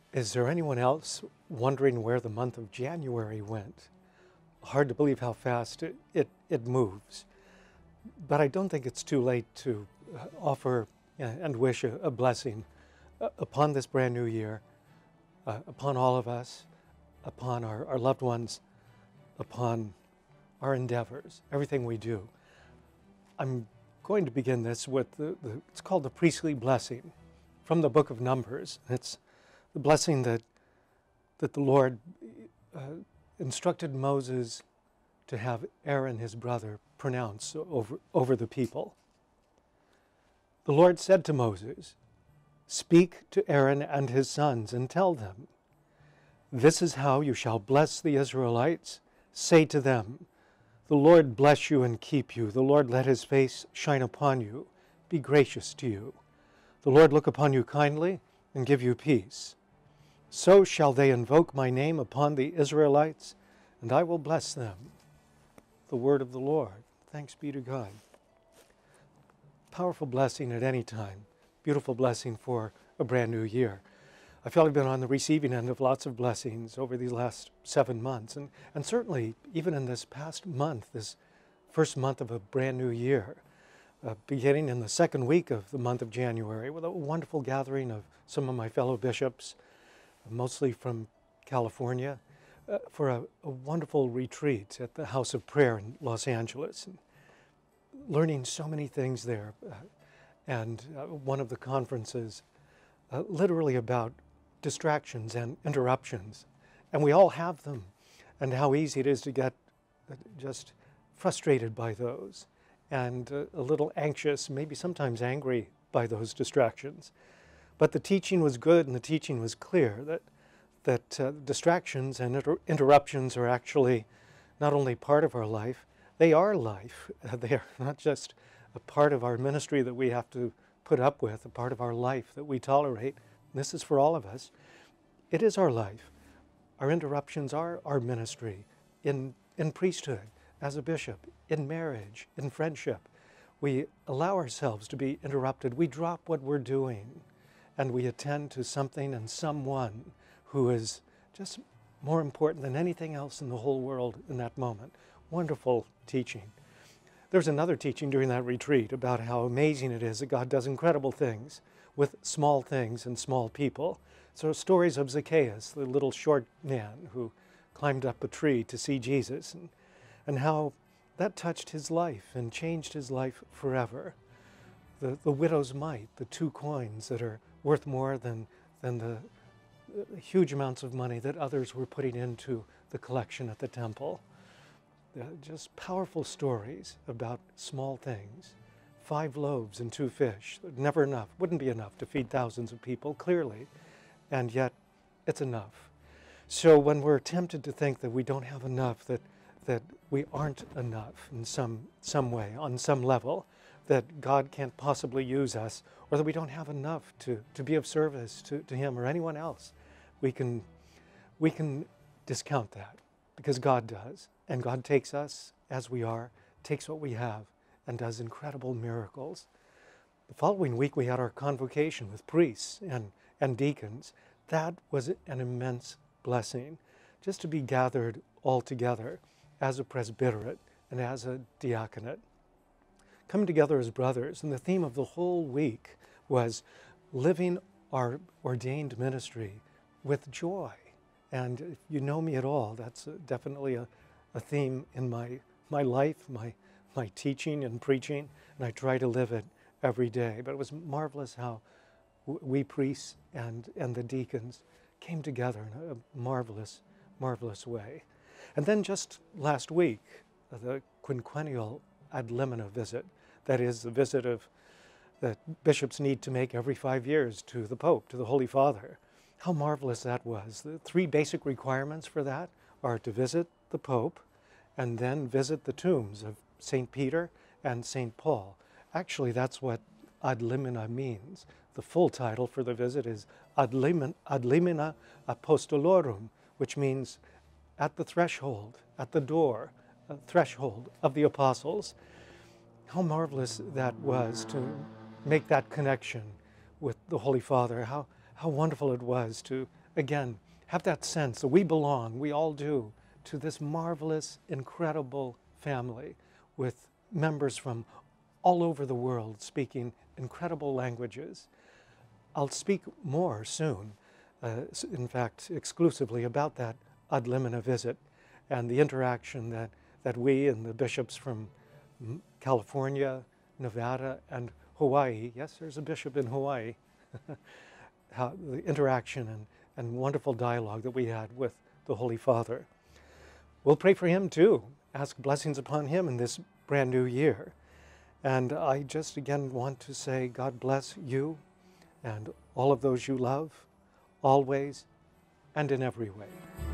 Is there anyone else wondering where the month of January went? Hard to believe how fast it moves. But I don't think it's too late to offer and wish a blessing upon this brand new year, upon all of us, upon our loved ones, upon our endeavors, everything we do. I'm going to begin this with it's called the priestly blessing from the book of Numbers. It's the blessing that the Lord instructed Moses to have Aaron, his brother, pronounce over the people. The Lord said to Moses, "Speak to Aaron and his sons and tell them, 'This is how you shall bless the Israelites. Say to them, the Lord bless you and keep you. The Lord let his face shine upon you, be gracious to you. The Lord look upon you kindly and give you peace. So shall they invoke my name upon the Israelites, and I will bless them.'" The word of the Lord. Thanks be to God. Powerful blessing at any time. Beautiful blessing for a brand new year. I feel I've been on the receiving end of lots of blessings over these last 7 months, and certainly even in this past month, this first month of a brand new year, beginning in the second week of the month of January with a wonderful gathering of some of my fellow bishops, mostly from California, for a wonderful retreat at the House of Prayer in Los Angeles, and learning so many things there. And one of the conferences literally about distractions and interruptions. And we all have them, and how easy it is to get just frustrated by those, and a little anxious, maybe sometimes angry by those distractions. But the teaching was good, and the teaching was clear that distractions and interruptions are actually not only part of our life, they are life. They are not just a part of our ministry that we have to put up with, a part of our life that we tolerate. This is for all of us. It is our life. Our interruptions are our ministry in priesthood, as a bishop, in marriage, in friendship. We allow ourselves to be interrupted. We drop what we're doing and we attend to something and someone who is just more important than anything else in the whole world in that moment. Wonderful teaching. There's another teaching during that retreat about how amazing it is that God does incredible things with small things and small people. So stories of Zacchaeus, the little short man who climbed up a tree to see Jesus, and how that touched his life and changed his life forever. The widow's mite, the 2 coins that are worth more than the huge amounts of money that others were putting into the collection at the temple. Just powerful stories about small things. 5 loaves and 2 fish, never enough, wouldn't be enough to feed thousands of people, clearly, and yet it's enough. So when we're tempted to think that we don't have enough, that we aren't enough in some way, on some level, that God can't possibly use us, or that we don't have enough to be of service to Him or anyone else, we can discount that, because God does. And God takes us as we are, takes what we have, and does incredible miracles. The following week we had our convocation with priests and deacons. That was an immense blessing, just to be gathered all together as a presbyterate and as a diaconate. Come together as brothers, and the theme of the whole week was living our ordained ministry with joy. And if you know me at all, that's definitely a theme in my life, my teaching and preaching, and I try to live it every day. But it was marvelous how we priests and the deacons came together in a marvelous, marvelous way. And then just last week, the quinquennial ad limina visit, that is the visit that bishops need to make every 5 years to the Pope, to the Holy Father. How marvelous that was. The 3 basic requirements for that are to visit the Pope and then visit the tombs of St. Peter and St. Paul. Actually, that's what ad limina means. The full title for the visit is ad limina apostolorum, which means at the threshold, at the door, threshold of the apostles. How marvelous that was to make that connection with the Holy Father. How wonderful it was to again, have that sense that we belong, we all do, to this marvelous, incredible family with members from all over the world speaking incredible languages. I'll speak more soon, in fact, exclusively about that ad limina visit and the interaction that we and the bishops from California, Nevada, and Hawaii, yes, there's a bishop in Hawaii, how the interaction and wonderful dialogue that we had with the Holy Father. We'll pray for him too, ask blessings upon him in this brand new year. And I just again want to say God bless you and all of those you love, always and in every way.